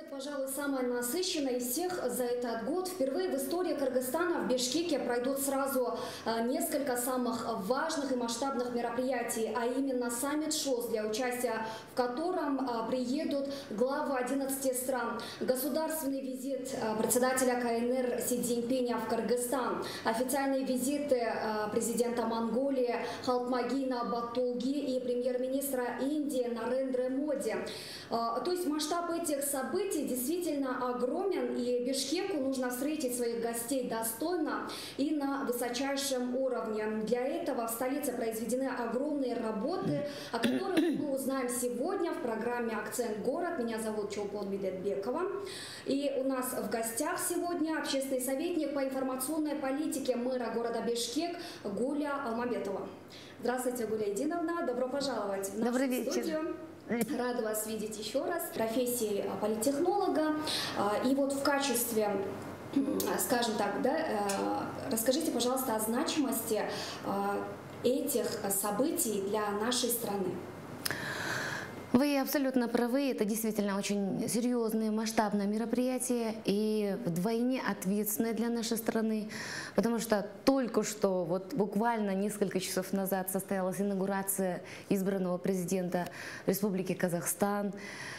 Пожалуй, самая насыщенная из всех за этот год. Впервые в истории Кыргызстана в Бишкеке пройдут сразу несколько самых важных и масштабных мероприятий, а именно саммит ШОС, для участия в котором приедут главы 11 стран. Государственный визит председателя КНР Си Цзиньпиня в Кыргызстан, официальные визиты президента Монголии Халтмагина Баттулги и премьер-министра Индии Нарендра Моди. То есть масштаб этих событий действительно огромен, и Бишкеку нужно встретить своих гостей достойно и на высочайшем уровне. Для этого в столице произведены огромные работы, о которых мы узнаем сегодня в программе «Акцент город». Меня зовут Чулпон Медетбекова. И у нас в гостях сегодня общественный советник по информационной политике мэра города Бишкек Гуля Алмабетова. Здравствуйте, Гуля Эдиновна. Добро пожаловать в нашу студию. Рада вас видеть еще раз. Профессии политтехнолога. И вот в качестве, скажем так, расскажите, пожалуйста, о значимости этих событий для нашей страны. Вы абсолютно правы, это действительно очень серьезное масштабное мероприятие и вдвойне ответственное для нашей страны, потому что только что, вот буквально несколько часов назад состоялась инаугурация избранного президента Республики Казахстан,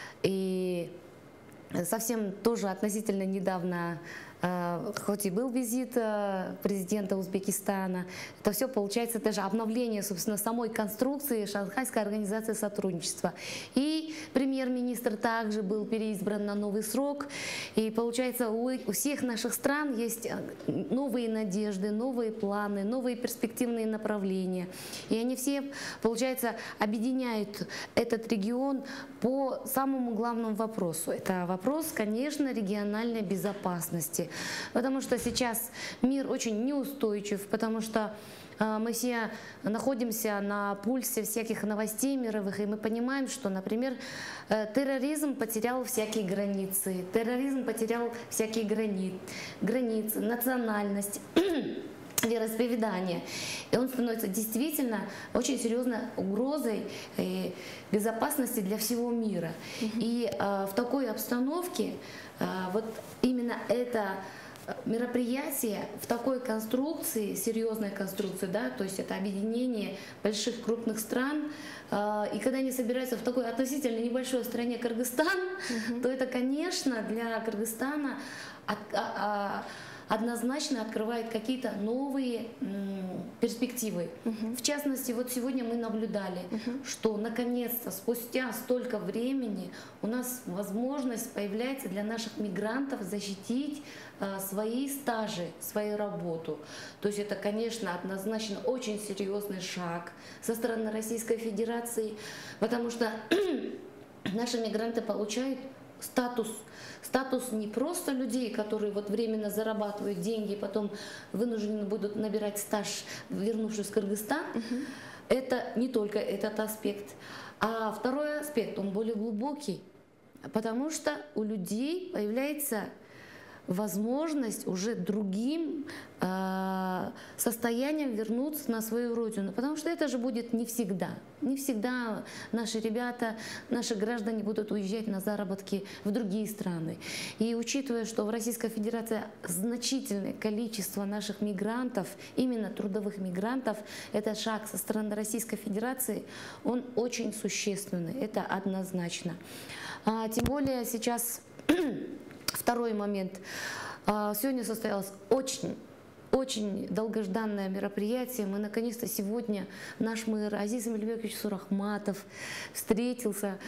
и совсем тоже относительно недавно, хоть и был визит президента Узбекистана, это все получается даже обновление, собственно, самой конструкции Шанхайской организации сотрудничества. И премьер-министр также был переизбран на новый срок. И получается, у всех наших стран есть новые надежды, новые планы, новые перспективные направления. И они все, получается, объединяют этот регион по самому главному вопросу. Это вопрос, конечно, региональной безопасности. Потому что сейчас мир очень неустойчив, потому что мы все находимся на пульсе всяких новостей мировых, и мы понимаем, что, например, терроризм потерял всякие границы, терроризм потерял всякие границы, национальность, вероисповедание. И он становится действительно очень серьезной угрозой безопасности для всего мира. И в такой обстановке вот именно это мероприятие в такой конструкции, серьезной конструкции, да, то есть это объединение больших крупных стран, и когда они собираются в такой относительно небольшой стране Кыргызстан, то это, конечно, для Кыргызстана однозначно открывает какие-то новые перспективы. В частности, вот сегодня мы наблюдали, что наконец-то спустя столько времени у нас возможность появляется для наших мигрантов защитить свои стажи, свою работу. То есть это, конечно, однозначно очень серьезный шаг со стороны Российской Федерации, потому что наши мигранты получают статус не просто людей, которые вот временно зарабатывают деньги и потом вынуждены будут набирать стаж, вернувшись в Кыргызстан. Это не только этот аспект. А второй аспект, он более глубокий, потому что у людей появляется возможность уже другим состоянием вернуться на свою родину. Потому что это же будет не всегда. Не всегда наши ребята, наши граждане будут уезжать на заработки в другие страны. И учитывая, что в Российской Федерации значительное количество наших мигрантов, именно трудовых мигрантов, этот шаг со стороны Российской Федерации, он очень существенный. Это однозначно. Тем более сейчас... Второй момент. Сегодня состоялось очень долгожданное мероприятие. Мы наконец-то сегодня, наш мэр Азиз Эмильбекович Сурахматов встретился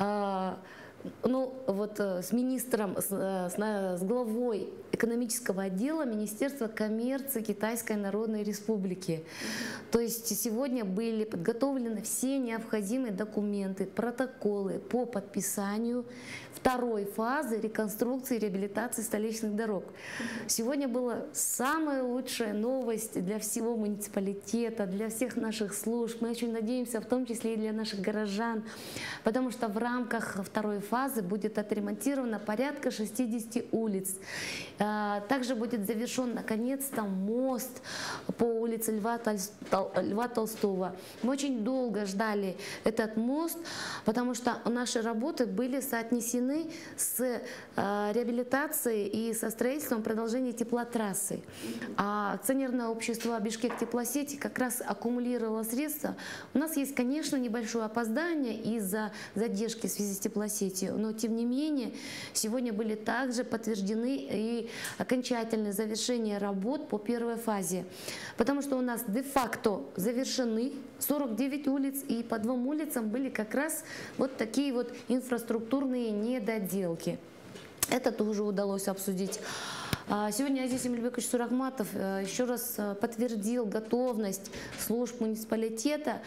с министром, с главой экономического отдела Министерства коммерции Китайской Народной Республики. То есть сегодня были подготовлены все необходимые документы, протоколы по подписанию второй фазы реконструкции и реабилитации столичных дорог. Сегодня была самая лучшая новость для всего муниципалитета, для всех наших служб. Мы очень надеемся, в том числе и для наших горожан, потому что в рамках второй фазы будет отремонтировано порядка 60 улиц. Также будет завершен наконец-то мост по улице Льва Толстого. Мы очень долго ждали этот мост, потому что наши работы были соотнесены с реабилитацией и со строительством продолжения теплотрассы. А акционерное общество «Бишкек-Теплосети» как раз аккумулировало средства. У нас есть, конечно, небольшое опоздание из-за задержки в связи с теплосетью, но тем не менее сегодня были также подтверждены и окончательное завершение работ по первой фазе, потому что у нас де-факто завершены 49 улиц, и по 2 улицам были как раз вот такие вот инфраструктурные недоделки. Это тоже удалось обсудить. Сегодня Азиз Эмильбекович Сурахматов еще раз подтвердил готовность служб муниципалитета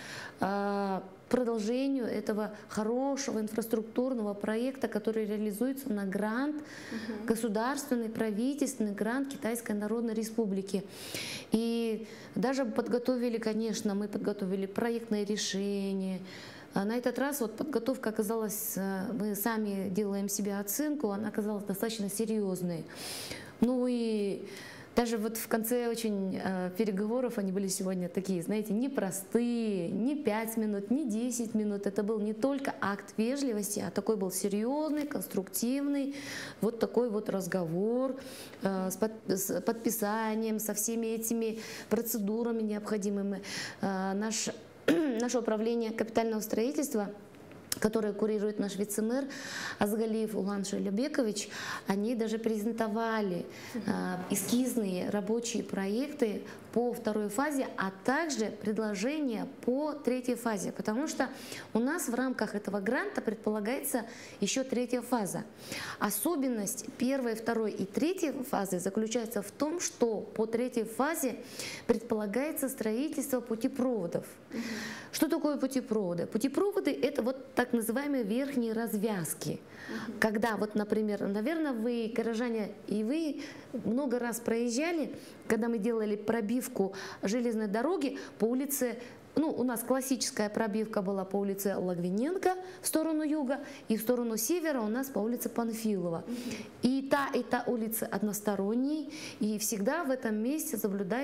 продолжению этого хорошего инфраструктурного проекта, который реализуется на грант, государственный, правительственный грант Китайской Народной Республики. И даже подготовили, конечно, мы подготовили проектное решение. На этот раз вот подготовка оказалась, мы сами делаем себе оценку, она оказалась достаточно серьезной. Ну и даже вот в конце очень переговоров они были сегодня такие, знаете, непростые, не 5 минут, не 10 минут. Это был не только акт вежливости, а такой был серьезный, конструктивный, вот такой вот разговор с подписанием, со всеми этими процедурами необходимыми. Наше управление капитального строительства, которое курирует наш вице-мэр Азгалиев Улан Шайлебекович, они даже презентовали эскизные рабочие проекты по второй фазе, а также предложения по третьей фазе, потому что у нас в рамках этого гранта предполагается еще третья фаза. Особенность первой, второй и третьей фазы заключается в том, что по третьей фазе предполагается строительство путепроводов. Что такое путепроводы? Путепроводы — это вот так называемые верхние развязки. Когда вот, например, наверное, вы, горожане, и вы много раз проезжали, когда мы делали пробивку железной дороги по улице, ну, у нас классическая пробивка была по улице Логвиненко в сторону юга, и в сторону севера у нас по улице Панфилова. И та улица односторонние, и всегда в этом месте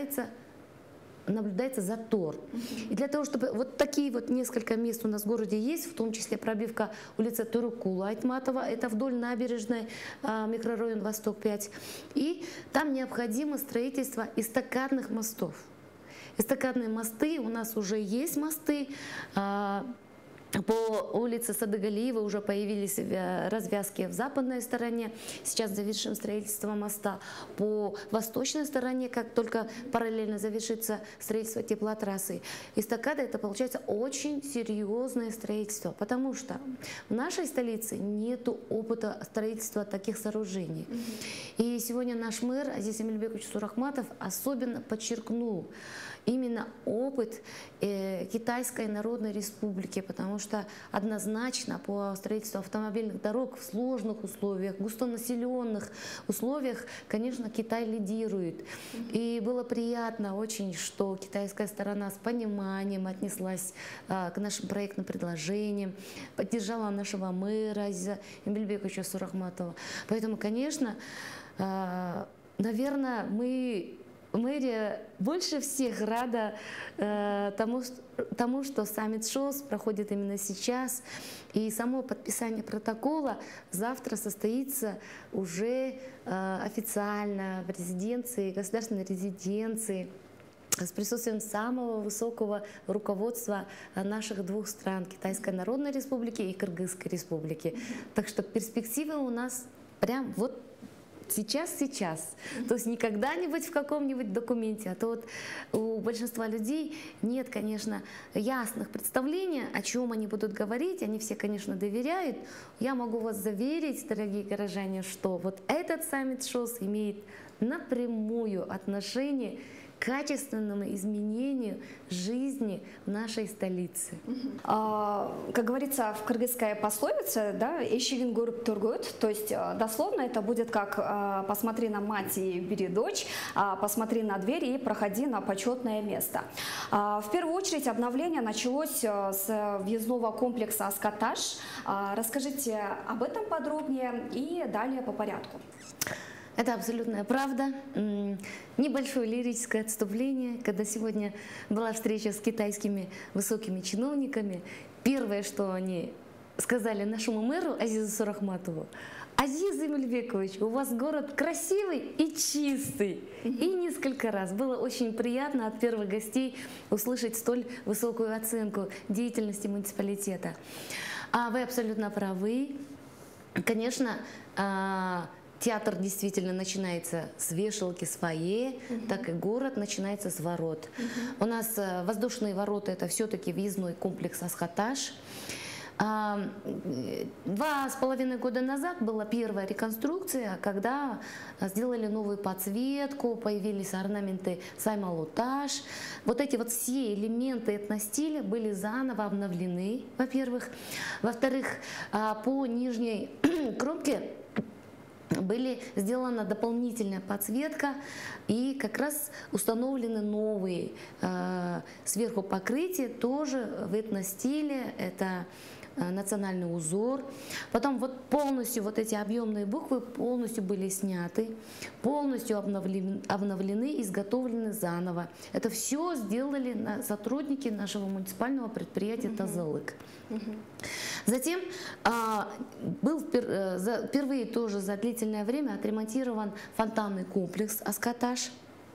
наблюдается затор. И для того, чтобы вот такие вот несколько мест у нас в городе есть, в том числе пробивка улицы Турукула Айтматова, это вдоль набережной, микрорайон Восток-5, и там необходимо строительство эстакадных мостов. Эстакадные мосты, у нас уже есть мосты. По улице Садыгалиева уже появились развязки в западной стороне. Сейчас завершим строительство моста. По восточной стороне, как только параллельно завершится строительство теплотрассы. Эстакада — это получается очень серьезное строительство, потому что в нашей столице нет опыта строительства таких сооружений. И сегодня наш мэр Азиз Эмильбекович Сурахматов особенно подчеркнул именно опыт Китайской Народной Республики, потому что однозначно по строительству автомобильных дорог в сложных условиях, густонаселенных условиях, конечно, Китай лидирует. И было приятно очень, что китайская сторона с пониманием отнеслась к нашим проектным предложениям, поддержала нашего мэра Азиза Эмильбековича Сурахматова. Поэтому, конечно, наверное, мэрия больше всех рада тому, что саммит ШОС проходит именно сейчас. И само подписание протокола завтра состоится уже официально в резиденции, государственной резиденции, с присутствием самого высокого руководства наших двух стран, Китайской Народной Республики и Кыргызской Республики. Так что перспективы у нас прям вот сейчас. То есть не когда-нибудь в каком-нибудь документе, а то вот у большинства людей нет, конечно, ясных представлений, о чем они будут говорить. Они все, конечно, доверяют. Я могу вас заверить, дорогие горожане, что вот этот саммит ШОС имеет напрямую отношение к качественному изменению жизни в нашей столице. Как говорится в кыргызской пословице, да, «Эшигин көрүп тургут», то есть дословно это будет как «посмотри на мать и бери дочь», «посмотри на дверь и проходи на почетное место». В первую очередь обновление началось с въездного комплекса «Аскотаж». Расскажите об этом подробнее и далее по порядку. Это абсолютная правда. Небольшое лирическое отступление, когда сегодня была встреча с китайскими высокими чиновниками, первое, что они сказали нашему мэру Азизу Сурахматову: Азиз Эмильбекович, у вас город красивый и чистый. И несколько раз было очень приятно от первых гостей услышать столь высокую оценку деятельности муниципалитета. Вы абсолютно правы. Конечно, театр действительно начинается с вешалки, с фойе, так и город начинается с ворот. У нас воздушные ворота — это все-таки въездной комплекс «Асхаташ». 2,5 года назад была первая реконструкция, когда сделали новую подсветку, появились орнаменты Саймалуташ. Вот эти вот все элементы этностиля были заново обновлены, во-первых. Во-вторых, по нижней кромке были сделана дополнительная подсветка, и как раз установлены новые сверху покрытия, тоже в этностиле. Это национальный узор. Потом вот полностью вот эти объемные буквы полностью были сняты, полностью обновлены, изготовлены заново. Это все сделали сотрудники нашего муниципального предприятия «Тазалык». Затем был впервые тоже за длительное время отремонтирован фонтанный комплекс «Асхаташ».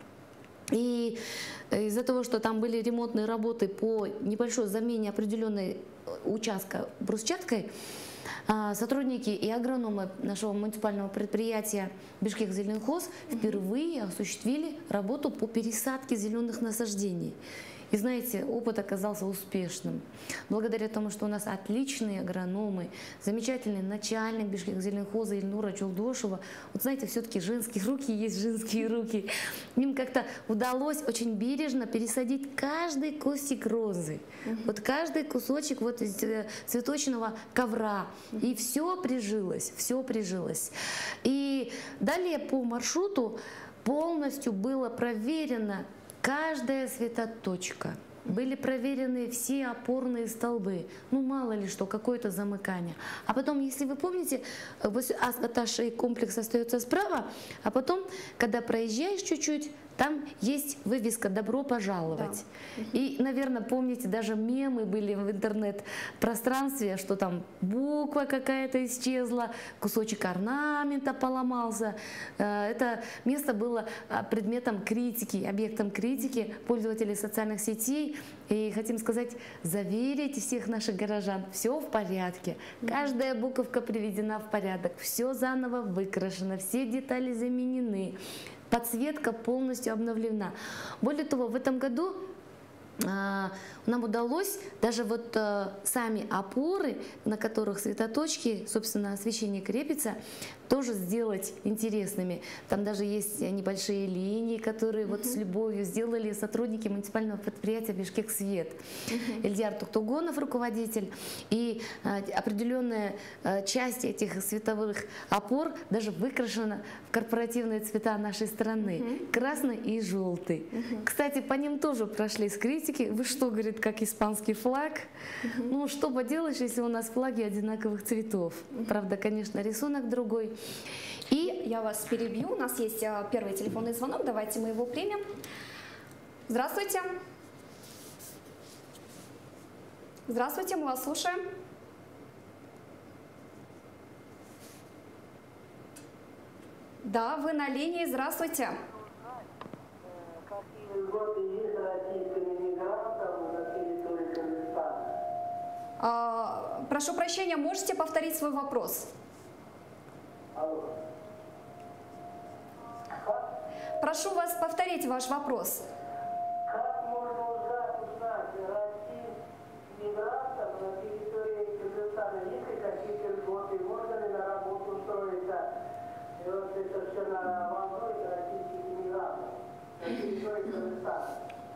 И из-за того, что там были ремонтные работы по небольшой замене определенной участка брусчаткой, сотрудники и агрономы нашего муниципального предприятия Бишкекзеленхоз впервые осуществили работу по пересадке зеленых насаждений. И знаете, опыт оказался успешным. Благодаря тому, что у нас отличные агрономы, замечательный начальник Бишкекзеленхоза Ильнура Чулдошева. Вот знаете, все-таки женские руки есть женские руки. Им как-то удалось очень бережно пересадить каждый кустик розы. Вот каждый кусочек вот из цветочного ковра. И все прижилось, все прижилось. И далее по маршруту полностью было проверено каждая светоточка. Были проверены все опорные столбы. Ну, мало ли что, какое-то замыкание. А потом, если вы помните, Асхаташ комплекс остается справа, а потом, когда проезжаешь чуть-чуть, там есть вывеска «Добро пожаловать». Да. И, наверное, помните, даже мемы были в интернет-пространстве, что там буква какая-то исчезла, кусочек орнамента поломался. Это место было предметом критики, объектом критики пользователей социальных сетей. И хотим сказать, заверить всех наших горожан: все в порядке. Каждая буковка приведена в порядок, все заново выкрашено, все детали заменены. Подсветка полностью обновлена. Более того, в этом году нам удалось даже вот сами опоры, на которых светоточки, собственно, освещение крепится, тоже сделать интересными. Там даже есть небольшие линии, которые вот с любовью сделали сотрудники муниципального предприятия «Бишкек-Свет». Ильдар Туктугонов, руководитель, и определенная часть этих световых опор даже выкрашена в корпоративные цвета нашей страны, красный и желтый. Кстати, по ним тоже прошлись критики. Вы что, говорит, как испанский флаг? Ну, что поделаешь, если у нас флаги одинаковых цветов. Правда, конечно, рисунок другой. И я вас перебью. У нас есть первый телефонный звонок. Давайте мы его примем. Здравствуйте. Здравствуйте, мы вас слушаем. Да, вы на линии. Здравствуйте. Какие льготы есть российским иммигрантам на территории Казахстана? Прошу прощения, можете повторить свой вопрос? Прошу вас повторить ваш вопрос. Как можно узнать российским иммигрантам на территории Казахстана? Есть ли какие-то льготы? Можно ли на работу устроиться? И вот это все на волной российских иммигрантов на территории Казахстана.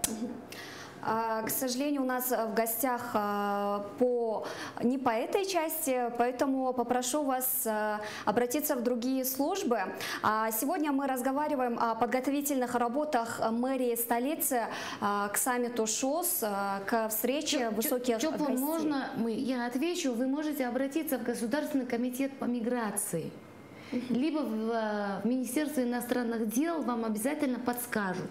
К сожалению, у нас в гостях не по этой части, поэтому попрошу вас обратиться в другие службы. Сегодня мы разговариваем о подготовительных работах мэрии столицы к саммиту ШОС, к встрече высоких гостей. Можно я отвечу? Вы можете обратиться в Государственный комитет по миграции. либо в Министерстве иностранных дел вам обязательно подскажут.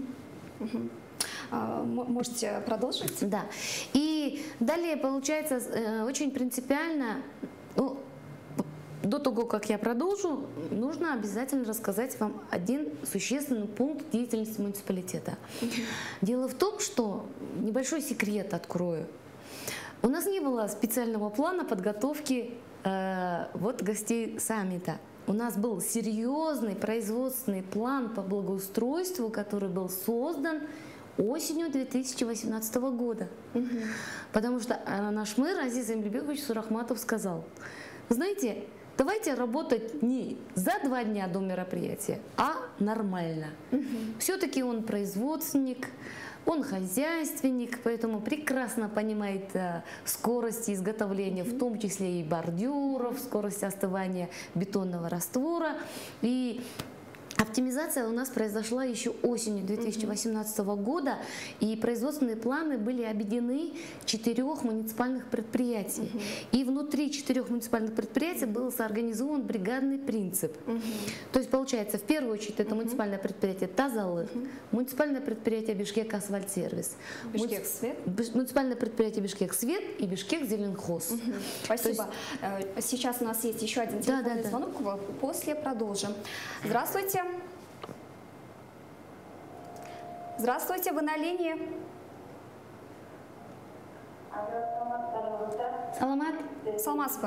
Можете продолжить? Да. И далее получается очень принципиально, ну, до того, как я продолжу, нужно обязательно рассказать вам один существенный пункт деятельности муниципалитета. Дело в том, что, небольшой секрет открою, у нас не было специального плана подготовки вот гостей саммита. У нас был серьезный производственный план по благоустройству, который был создан осенью 2018 года. Потому что наш мэр Азиз Эмильбекович Сурахматов сказал: знаете, давайте работать не за 2 дня до мероприятия, а нормально. Все-таки он производственник, он хозяйственник, поэтому прекрасно понимает скорость изготовления, в том числе и бордюров, скорость остывания бетонного раствора. И оптимизация у нас произошла еще осенью 2018 года, и производственные планы были объединены 4 муниципальных предприятий. И внутри 4 муниципальных предприятий был соорганизован бригадный принцип. То есть, получается, в первую очередь это муниципальное предприятие Тазалык, муниципальное предприятие Бишкек Асфальтсервис, муниципальное предприятие Бишкек Свет и Бишкек Зеленхоз. Спасибо. Сейчас у нас есть еще один телефонный звонок, после продолжим. Здравствуйте. Здравствуйте, вы на линии. Саламат. Саламатсызбы.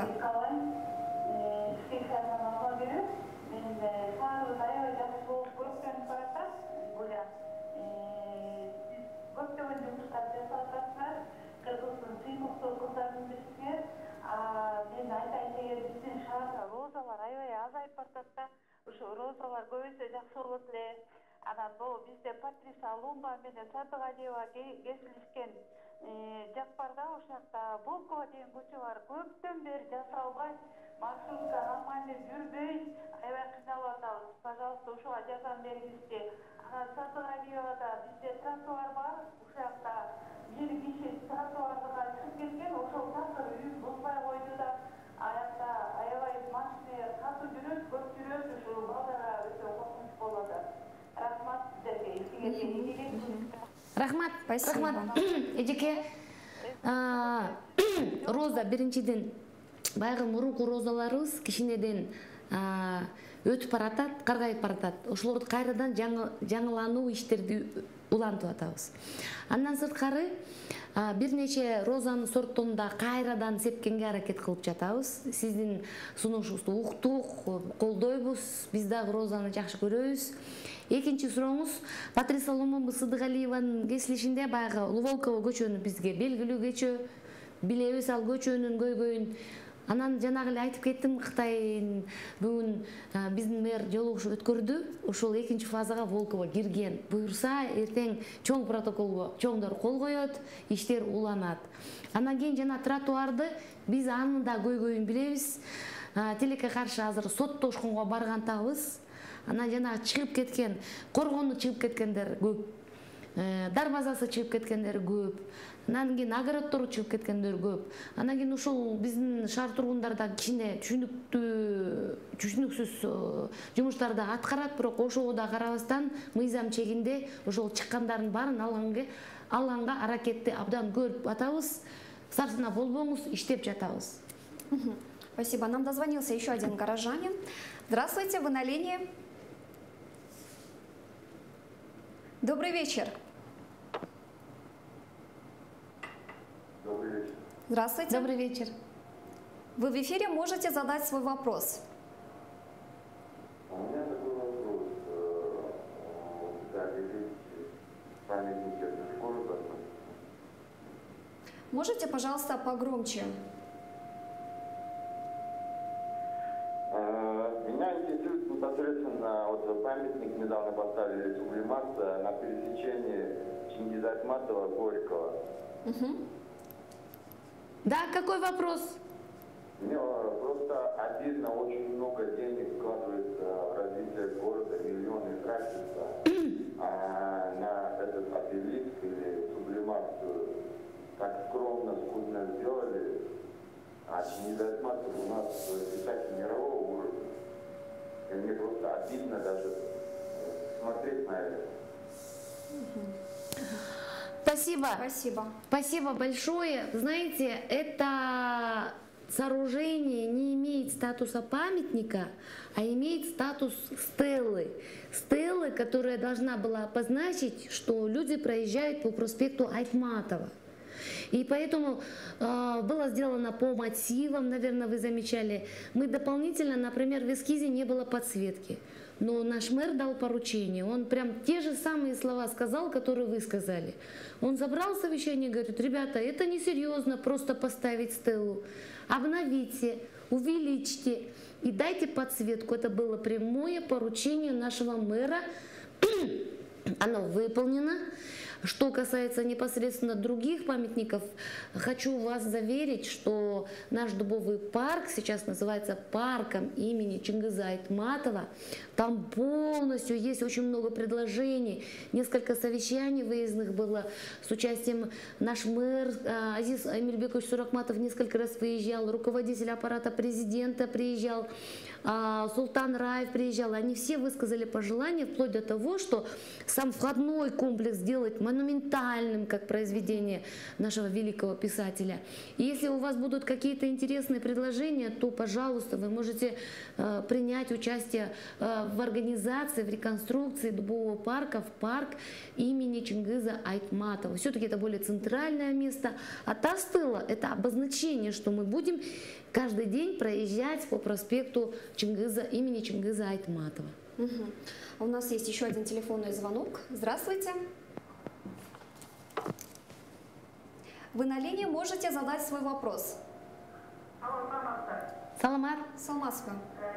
Розалар көбөйсө жакшы болот эле. Анан могу бизде Патриса Лумба менен Садыгалиева кесилишкен жак бар да, ошол жакта Волкова деген көчө бар. Көптөн бери жасалбай, маршрутка нормально жүрбөй, аябай кыйналып атабыз. Пожалуйста, ошого жардам бериңизчи. Анан Садыгалиевада бизде тротуар бар, ошол жакта бир киши тротуарга чыгып кеткен, ошол такыр үйүн бузбай койду да, аякта аябай машина катуу жүрөт, көп жүрөт, ушул балдарга өтө коркунуч болот. Рахмат сиздерге. Рахмат. Рахмат. Эжеке, роза биринчиден баягы мурунку розаларыбыз кичинеден өтүп баратат, каргайып баратат. Ошолорду кайрадан жаңылануу иштерди улантып атабыз. Андан сырткары бир нече розанын сорттон да кайрадан сепкенге аракет кылып жатабыз. Сиздин сунушуңузду уктук, колдойбуз. Биз дагы розаны жакшы көрөбүз. Экинчи сурооңуз, Патриса Лумба Садыгалиеванын кесилишинде баягы Волкова көчөнү бизге белгилүү көчө, билебиз ал көчөнүн көйгөйүн. Анан жанагы эле айтып кеттим, Кытай бүгүн биздин мэр жолугуш өткөрдү. Ошол экинчи фазага Волкова кирген. Буюрса, эртең чоң протоколго чоңдор кол коет, иштер уланат. Анан кийин жана тротуарды биз анын да көйгөйүн билебиз. Тилекке каршы азыр соттошконго баргантабыз. Анан жана чыгып кеткен, коргону чыгып кеткендер көп, дарбазасы чыгып кеткендер көп, анан кийин огородтору чыгып кеткендер көп. Анан кийин ушул биздин шаар тургундары да кичине түшүнүксүз жумуштарды аткарат, бирок ошого да карабастан мыйзам чегинде ошол чыккандардын баарын алганга аракетти абдан көрүп атабыз. Сарсына болбоңуз, иштеп жатабыз. Спасибо. Нам дозвонился еще один горожанин. Здравствуйте, вы на линии. Добрый вечер. Добрый вечер. Здравствуйте. Добрый вечер. Вы в эфире, можете задать свой вопрос. У меня такой вопрос. Памятники города. Можете, пожалуйста, погромче? Меня интересует непосредственно вот памятник недавно поставили сублимация на пересечении Чингиза Айтматова Горького. Да, какой вопрос? Мне просто обидно, очень много денег вкладывается в развитие города, миллионы тратятся на этот обелиск или сублимацию. Так скромно, скудно сделали, а Чингиз Айтматов у нас писатель мирового уровня. Мне просто обидно даже смотреть на это. Спасибо. Спасибо. Спасибо большое. Знаете, это сооружение не имеет статуса памятника, а имеет статус стелы. Стелы, которая должна была обозначить, что люди проезжают по проспекту Айтматова. И поэтому было сделано по мотивам, наверное, вы замечали. Мы дополнительно, например, в эскизе не было подсветки. Но наш мэр дал поручение, он прям те же самые слова сказал, которые вы сказали. Он забрал совещание и говорит: ребята, это несерьезно просто поставить стелу. Обновите, увеличьте и дайте подсветку. Это было прямое поручение нашего мэра. Оно выполнено. Что касается непосредственно других памятников, хочу вас заверить, что наш Дубовый парк сейчас называется парком имени Чингиза Айтматова. Там полностью есть очень много предложений. Несколько совещаний выездных было с участием наш мэр Азиз Эмильбекович Суракматов несколько раз выезжал, руководитель аппарата президента приезжал, Султан Раев приезжал. Они все высказали пожелания, вплоть до того, что сам входной комплекс сделать монументальным, как произведение нашего великого писателя. И если у вас будут какие-то интересные предложения, то, пожалуйста, вы можете принять участие в организации, в реконструкции Дубового парка в парк имени Чингиза Айтматова. Все-таки это более центральное место. А та стела – это обозначение, что мы будем каждый день проезжать по проспекту имени Чингиза Айтматова. Угу. У нас есть еще один телефонный звонок. Здравствуйте. Вы на линии, можете задать свой вопрос. Алло, Саламат. Саламатсызбы.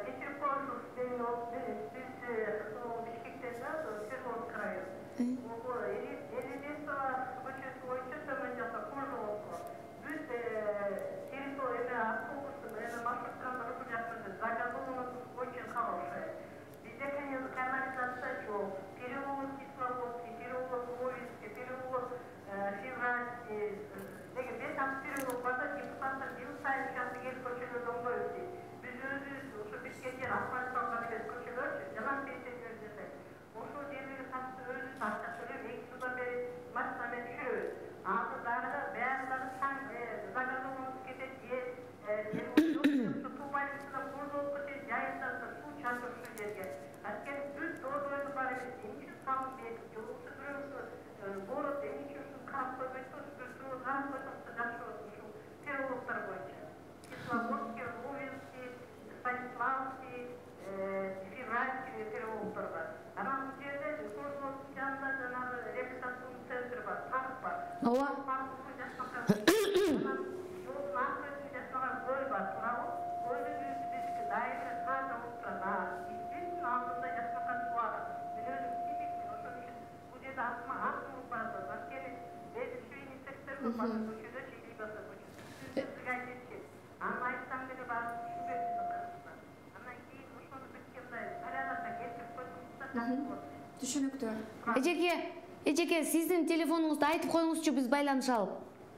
Түшүнүктүү. Эжеке, сиздин телефонуңузду айтып коюңузчу, биз байланышалып.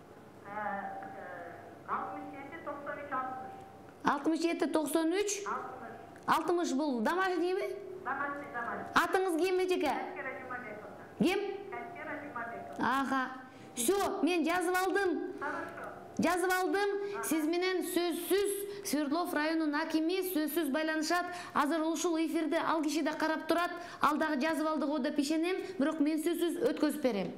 67-93 60 бул домашнийби? Атыңыз ким, эжеке? Ким? Ага. Все, мен жазып алдым. Сиз менен сөзсүз Свердлов районунун акими сөзсүз байланышат. Азыр ушул эфирди ал киши да карап турат. Ал дагы жазып алдыгы деп ишенем, бирок мен сөзсүз өткөзүп берем.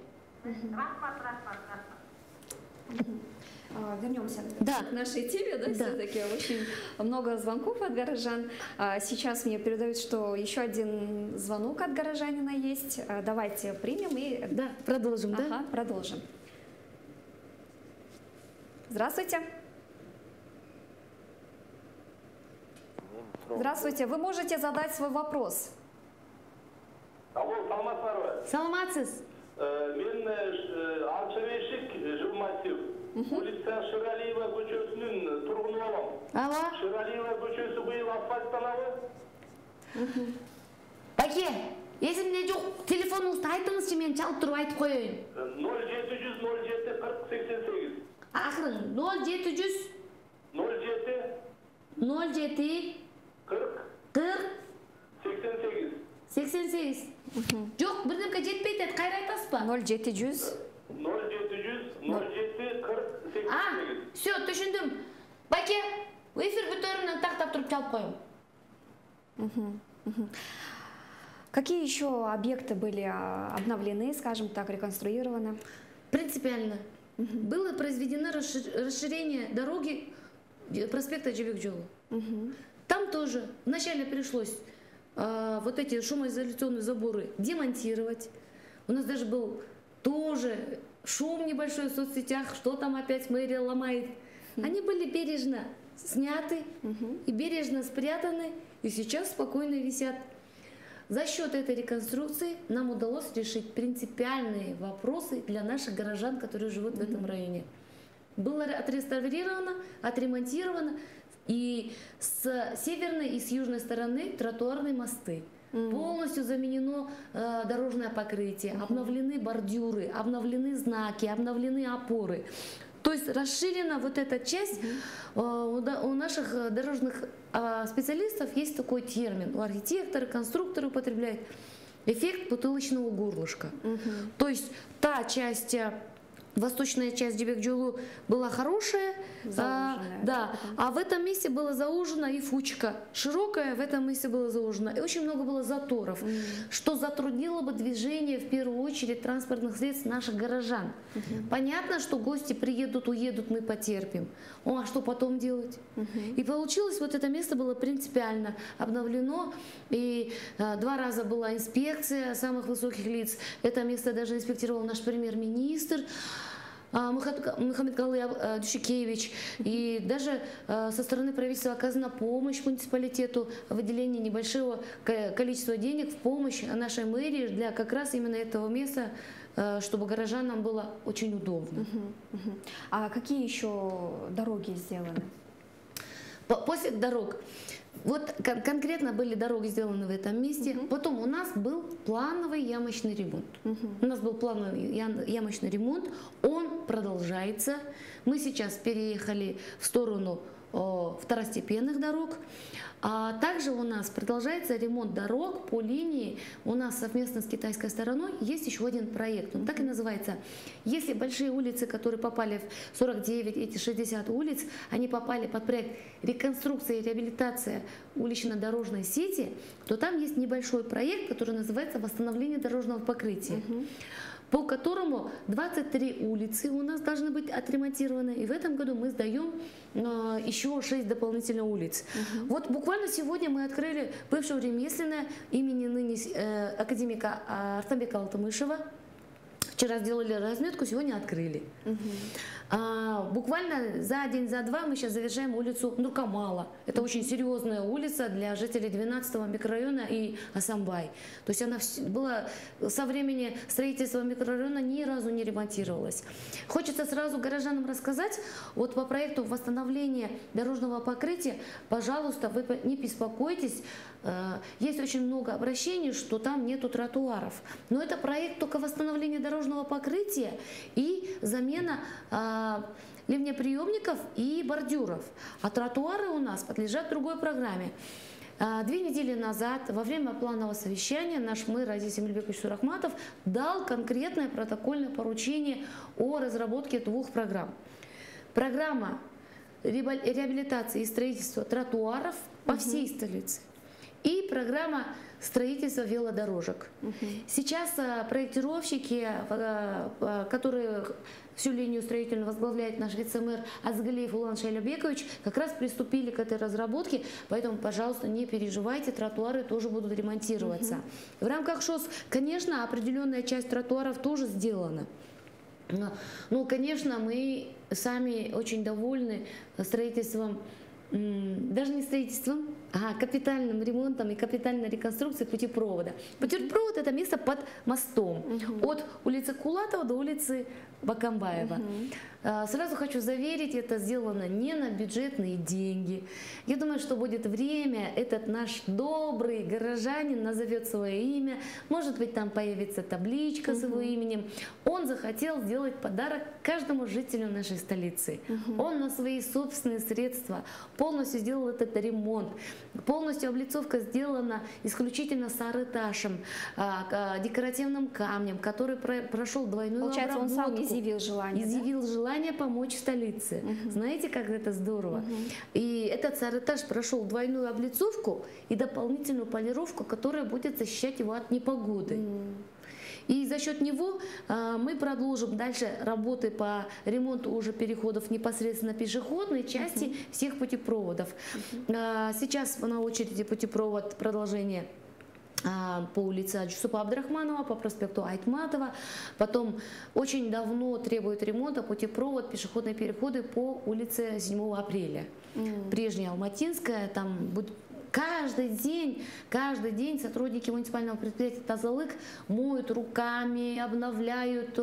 Вернемся к нашей теме, да. Все-таки очень много звонков от горожан. Сейчас мне передают, что еще один звонок от горожанина есть. Давайте примем и продолжим. Ага, продолжим. Здравствуйте. Здравствуйте, вы можете задать свой вопрос. Алло, саламатсызбы? Саламатсыз. Мен Алчабешик, Жылматив. Улица Шыралиева көчөсүнүн тургуну болом. Ага. Шыралиева көчөсү быйыл асфальттанабы? Баке, эсимде жок, телефонуңузду айтыңызчы, мен чалып туруп айтып коеюн. 0700 07 40 88. Акырын 0700 07 07 40 40 88. Жоқ, бірдемке жетпейді, қайра айтасыз ба? 0700. 07 40 88. Все, түшіндім. Бәке, эфир бүтерінен тақтап тұрып çalып қойым. Какие еще объекты были обновлены, скажем так, реконструированы? Принципиально. Было произведено расширение дороги проспекта Жэбек-Жолу. Там тоже вначале пришлось вот эти шумоизоляционные заборы демонтировать. У нас даже был тоже шум небольшой в соцсетях, что там опять мэрия ломает. Они были бережно сняты и бережно спрятаны, и сейчас спокойно висят. За счет этой реконструкции нам удалось решить принципиальные вопросы для наших горожан, которые живут в этом районе. Было отреставрировано, отремонтировано и с северной и с южной стороны тротуарные мосты. Полностью заменено дорожное покрытие, обновлены бордюры, обновлены знаки, обновлены опоры. То есть расширена вот эта часть. У наших дорожных специалистов есть такой термин, у архитекторы, конструкторы употребляют эффект бутылочного горлышка. То есть та часть, восточная часть Жэбек-Жолу была хорошая, да, а в этом месте было заужено и фучка широкая, в этом месте было заужено. И очень много было заторов, что затруднило бы движение, в первую очередь, транспортных средств наших горожан. Понятно, что гости приедут, уедут, мы потерпим. А что потом делать? И получилось, вот это место было принципиально обновлено, и 2 раза была инспекция самых высоких лиц. Это место даже инспектировал наш премьер-министр Мухаммедкалый Дюшикевич, и даже со стороны правительства оказана помощь муниципалитету в выделении небольшого количества денег в помощь нашей мэрии для как раз именно этого места, чтобы горожанам было очень удобно. А какие еще дороги сделаны? После дорог. Вот конкретно были дороги сделаны в этом месте. Потом у нас был плановый ямочный ремонт. У нас был плановый ямочный ремонт. Он продолжается. Мы сейчас переехали в сторону второстепенных дорог. А также у нас продолжается ремонт дорог по линии. У нас совместно с китайской стороной есть еще один проект. Он так и называется. Если большие улицы, которые попали в 49, эти 60 улиц, они попали под проект реконструкция и реабилитация улично-дорожной сети, то там есть небольшой проект, который называется восстановление дорожного покрытия, по которому 23 улицы у нас должны быть отремонтированы. И в этом году мы сдаем еще 6 дополнительных улиц. Вот буквально сегодня мы открыли бывшее ремесленное имени ныне академика Артамбека Алтымышева. Вчера сделали разметку, сегодня открыли. Буквально за день, за два мы сейчас завершаем улицу Нуркамала. Это очень серьезная улица для жителей 12-го микрорайона и Асамбай. То есть она была со времени строительства микрорайона ни разу не ремонтировалась. Хочется сразу горожанам рассказать, вот по проекту восстановления дорожного покрытия, пожалуйста, вы не беспокойтесь. Есть очень много обращений, что там нету тротуаров. Но это проект только восстановления дорожного покрытия и замена ливнеприемников и бордюров. А тротуары у нас подлежат другой программе. 2 недели назад во время планового совещания наш мэр Азиз Эмильбекович Сурахматов дал конкретное протокольное поручение о разработке 2 программ. Программа реабилитации и строительства тротуаров по всей столице. И программа строительства велодорожек. Сейчас проектировщики, которые всю линию строительную возглавляет наш вице-мэр Азгалиев Улан Шайлябекович, как раз приступили к этой разработке, поэтому, пожалуйста, не переживайте, тротуары тоже будут ремонтироваться. В рамках ШОС, конечно, определенная часть тротуаров тоже сделана. Ну, конечно, мы сами очень довольны строительством, даже не строительством, а капитальным ремонтом и капитальной реконструкцией путепровода. Путепровод – это место под мостом от улицы Кулатова до улицы Бакамбаева. Сразу хочу заверить, это сделано не на бюджетные деньги. Я думаю, что будет время, этот наш добрый горожанин назовет свое имя, может быть, там появится табличка с его именем. Он захотел сделать подарок каждому жителю нашей столицы. Он на свои собственные средства полностью сделал этот ремонт. Полностью облицовка сделана исключительно с арыташем, декоративным камнем, который прошел двойную Получается, обработку. он сам изъявил желание, Изъявил желание помочь столице. Знаете, как это здорово? И этот арыташ прошел двойную облицовку и дополнительную полировку, которая будет защищать его от непогоды. И за счет него мы продолжим дальше работы по ремонту уже переходов непосредственно пешеходной части всех путепроводов. Сейчас на очереди путепровод продолжение по улице Аджусупа Абдрахманова, по проспекту Айтматова. Потом очень давно требует ремонта путепровод, пешеходные переходы по улице 7 апреля. Прежняя Алматинская, там будет каждый день сотрудники муниципального предприятия «Тазалык» моют руками, обновляют,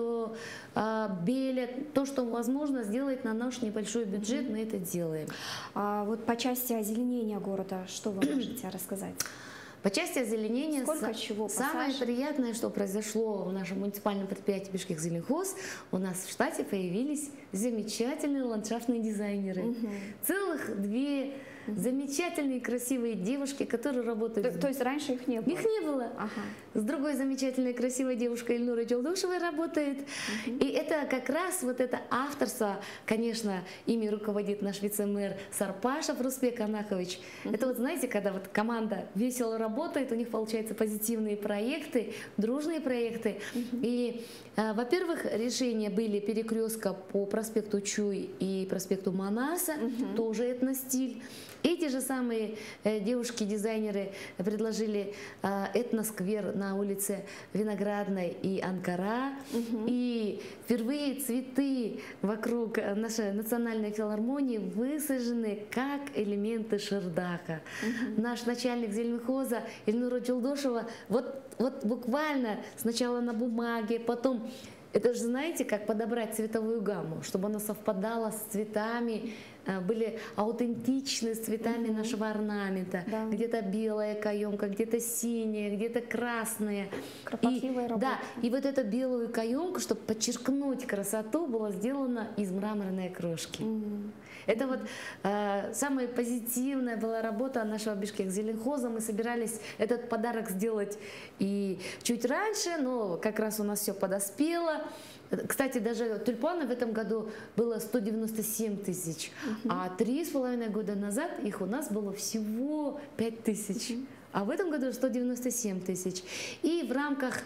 белят. То, что возможно сделать на наш небольшой бюджет, мы это делаем. А вот по части озеленения города, что вы можете рассказать? По части озеленения, самое посажено? Приятное, что произошло в нашем муниципальном предприятии Бишкек-Зеленхоз, у нас в штате появились замечательные ландшафтные дизайнеры. Целых 2 замечательные красивые девушки, которые работают. То есть раньше их не было? Их не было. С другой замечательной красивой девушкой Ильнурой Джолдушевой работает. И это как раз вот это авторство, конечно, ими руководит наш вице-мэр Сарпашев Русбек Анахович. Это вот знаете, когда вот команда весело работает, у них получаются позитивные проекты, дружные проекты. И, во-первых, решения были перекрестка по проспекту Чуй и проспекту Манаса, тоже этностиль. Эти же самые девушки-дизайнеры предложили этносквер на улице Виноградной и Анкара. И впервые цветы вокруг нашей национальной филармонии высажены как элементы шердаха. Наш начальник зеленхоза Ильнура Джолдошева вот буквально сначала на бумаге, потом... Это же знаете, как подобрать цветовую гамму, чтобы она совпадала с цветами, были аутентичны с цветами нашего орнамента. Да. Где-то белая каемка, где-то синяя, где-то красная. Кропотливая работа. Да, и вот эту белую каемку, чтобы подчеркнуть красоту, была сделана из мраморной крошки. Это вот самая позитивная была работа нашего Бишкек-Зеленхоза. Мы собирались этот подарок сделать и чуть раньше, но как раз у нас все подоспело. Кстати, даже тюльпаны в этом году было 197 тысяч, а 3,5 года назад их у нас было всего 5 тысяч. А в этом году 197 тысяч. И в рамках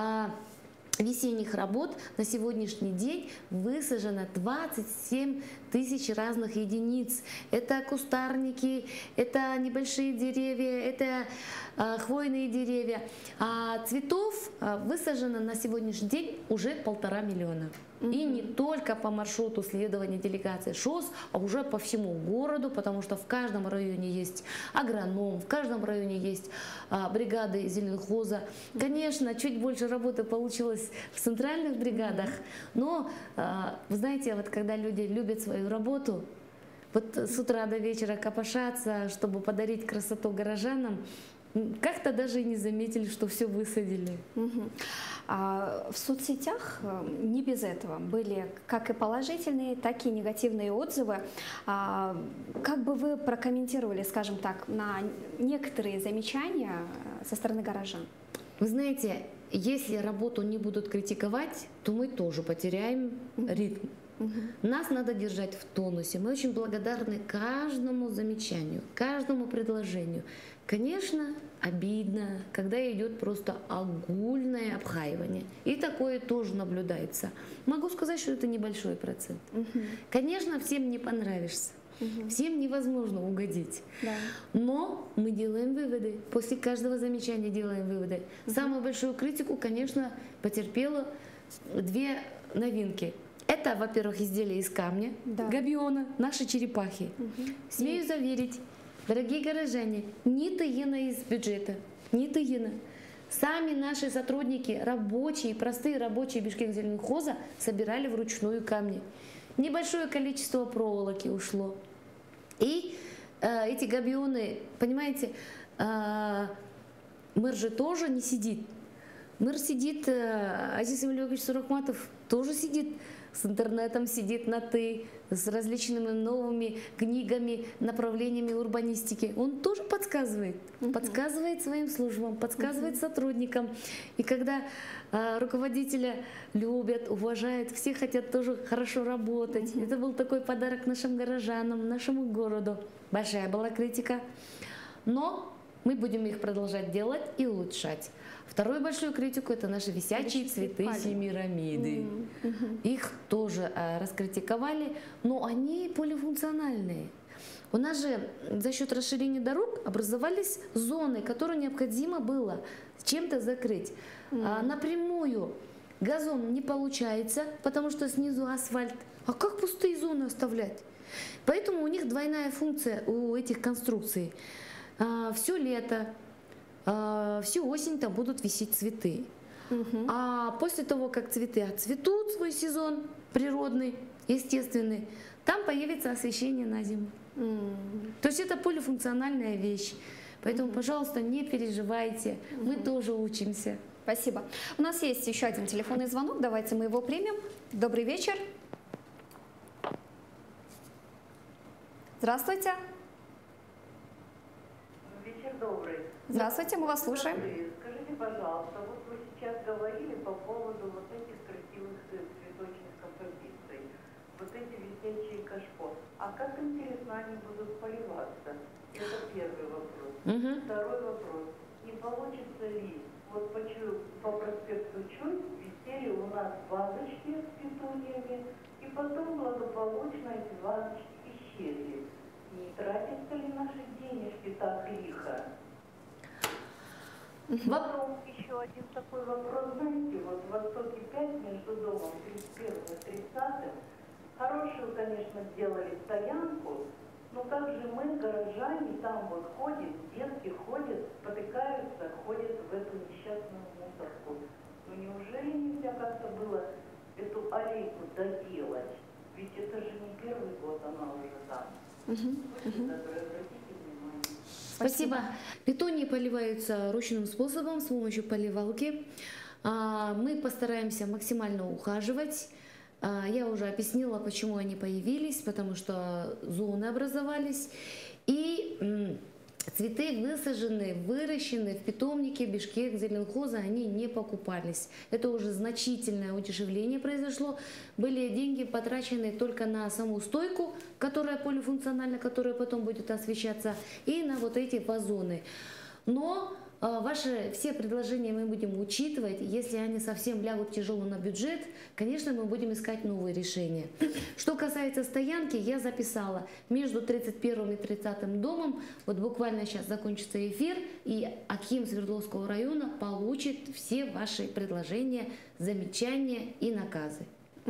весенних работ на сегодняшний день высажено 27 тысяч разных единиц. Это кустарники, это небольшие деревья, это хвойные деревья. А цветов высажено на сегодняшний день уже 1,5 миллиона. И не только по маршруту следования делегации ШОС, а уже по всему городу, потому что в каждом районе есть агроном, в каждом районе есть бригады зеленхоза. Конечно, чуть больше работы получилось в центральных бригадах, но, вы знаете, вот когда люди любят свою работу, вот с утра до вечера копошатся, чтобы подарить красоту горожанам, как-то даже и не заметили, что все высадили. В соцсетях не без этого были как и положительные, так и негативные отзывы. Как бы вы прокомментировали, скажем так, на некоторые замечания со стороны горожан? Вы знаете, если работу не будут критиковать, то мы тоже потеряем ритм. Нас надо держать в тонусе. Мы очень благодарны каждому замечанию, каждому предложению. Конечно, обидно, когда идет просто огульное обхаивание. И такое тоже наблюдается. Могу сказать, что это небольшой процент. Конечно, всем не понравишься. Всем невозможно угодить. Да. Но мы делаем выводы. После каждого замечания делаем выводы. Самую большую критику, конечно, потерпела 2 новинки. Это, во-первых, изделия из камня, габиона, наши черепахи. Смею заверить, дорогие горожане, ни тыена из бюджета, ни тыена. Сами наши сотрудники, рабочие, простые рабочие Бишкек-Зеленхоза собирали вручную камни. Небольшое количество проволоки ушло. И эти габионы, понимаете, мэр же тоже не сидит. Мэр сидит, Азиз Эмильевич Сурахматов тоже сидит с интернетом сидит на «ты», с различными новыми книгами, направлениями урбанистики. Он тоже подсказывает, подсказывает своим службам, подсказывает сотрудникам. И когда руководителя любят, уважают, все хотят тоже хорошо работать. Это был такой подарок нашим горожанам, нашему городу. Большая была критика, но мы будем их продолжать делать и улучшать. Вторую большую критику — это наши висячие цветы Семирамиды. Их тоже раскритиковали, но они полифункциональные. У нас же за счет расширения дорог образовались зоны, которые необходимо было чем-то закрыть. Напрямую газон не получается, потому что снизу асфальт. А как пустые зоны оставлять? Поэтому у них двойная функция у этих конструкций. Все лето, всю осень там будут висеть цветы. А после того, как цветы отцветут, свой сезон природный, естественный, там появится освещение на зиму. То есть это полифункциональная вещь. Поэтому, пожалуйста, не переживайте, мы тоже учимся. Спасибо. У нас есть еще один телефонный звонок, давайте мы его примем. Добрый вечер. Здравствуйте. Вечер добрый. Здравствуйте, мы вас слушаем. Скажите, пожалуйста, вот вы сейчас говорили по поводу вот этих красивых цветочных композиций, вот эти висячие кашпо. А как интересно они будут поливаться? Это первый вопрос. Второй вопрос. Не получится ли, вот по проспекту Чуй висели у нас вазочки с петуниями, и потом благополучно эти вазочки исчезли. Не тратятся ли наши денежки так лихо? Потом еще один такой вопрос. Знаете, вот в Востоке 5 между домом 31 и 30, хорошую, конечно, сделали стоянку, но как же мы, горожане, там вот ходят, детки ходят, спотыкаются, ходят в эту несчастную мусорку. Ну неужели нельзя как-то было эту аллейку доделать? Ведь это же не первый год она уже там. Спасибо. Петунии поливаются ручным способом с помощью поливалки. Мы постараемся максимально ухаживать. Я уже объяснила, почему они появились, потому что зоны образовались. И цветы высажены, выращены в питомнике Бишкек зеленхоза, они не покупались. Это уже значительное удешевление произошло. Были деньги потрачены только на саму стойку, которая полифункциональна, которая потом будет освещаться, и на вот эти вазоны. Но ваши все предложения мы будем учитывать. Если они совсем лягут тяжело на бюджет, конечно, мы будем искать новые решения. Что касается стоянки, я записала между 31 и 30 домом. Вот буквально сейчас закончится эфир, и Аким Свердловского района получит все ваши предложения, замечания и наказы.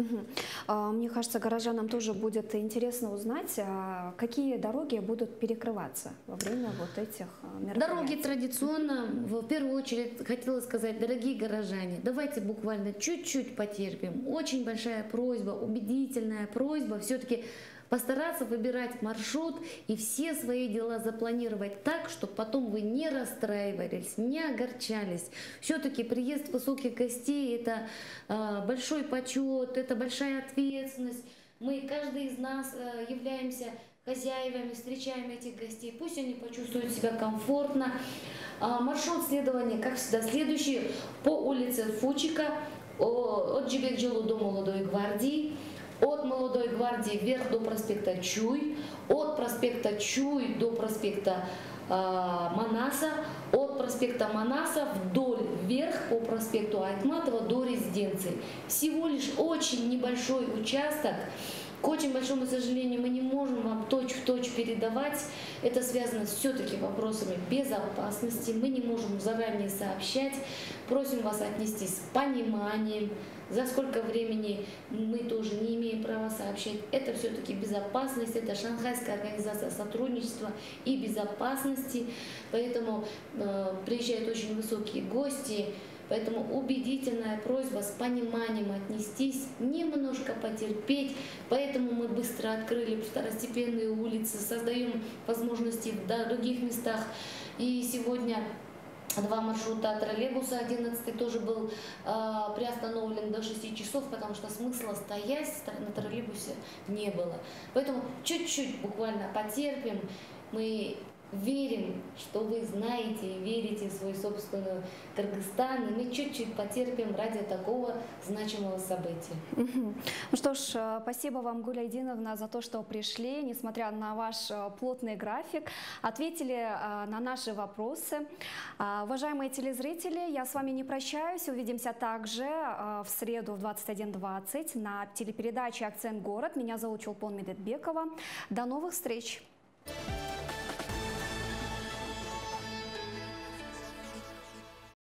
Мне кажется, горожанам тоже будет интересно узнать, какие дороги будут перекрываться во время вот этих мероприятий. Дороги традиционно, в первую очередь, хотела сказать, дорогие горожане, давайте буквально чуть-чуть потерпим. Очень большая просьба, убедительная просьба все-таки постараться выбирать маршрут и все свои дела запланировать так, чтобы потом вы не расстраивались, не огорчались. Все-таки приезд высоких гостей – это большой почет, это большая ответственность. Мы, каждый из нас, являемся хозяевами, встречаем этих гостей. Пусть они почувствуют себя комфортно. Маршрут следования, как всегда, следующий по улице Фучика, от Джибекжилу до Молодой гвардии. От Молодой гвардии вверх до проспекта Чуй, от проспекта Чуй до проспекта Манаса, от проспекта Манаса вдоль вверх по проспекту Айтматова до резиденции. Всего лишь очень небольшой участок. К очень большому сожалению, мы не можем вам точь-в-точь передавать. Это связано все-таки вопросами безопасности. Мы не можем заранее сообщать. Просим вас отнестись с пониманием. За сколько времени мы тоже не имеем права сообщать. Это все-таки безопасность, это Шанхайская организация сотрудничества и безопасности. Поэтому приезжают очень высокие гости. Поэтому убедительная просьба с пониманием отнестись, немножко потерпеть. Поэтому мы быстро открыли второстепенные улицы, создаем возможности в других местах. И сегодня 2 маршрута троллейбуса 11 тоже был приостановлен до 6 часов, потому что смысла стоять на троллейбусе не было. Поэтому чуть-чуть буквально потерпим. Мы верим, что вы знаете и верите в свой собственный Кыргызстан, и мы чуть-чуть потерпим ради такого значимого события. Ну что ж, спасибо вам, Гуля Эдиновна, за то, что пришли, несмотря на ваш плотный график, ответили на наши вопросы. Уважаемые телезрители, я с вами не прощаюсь, увидимся также в среду в 21:20 на телепередаче «Акцент город». Меня зовут Чулпон Медетбекова. До новых встреч!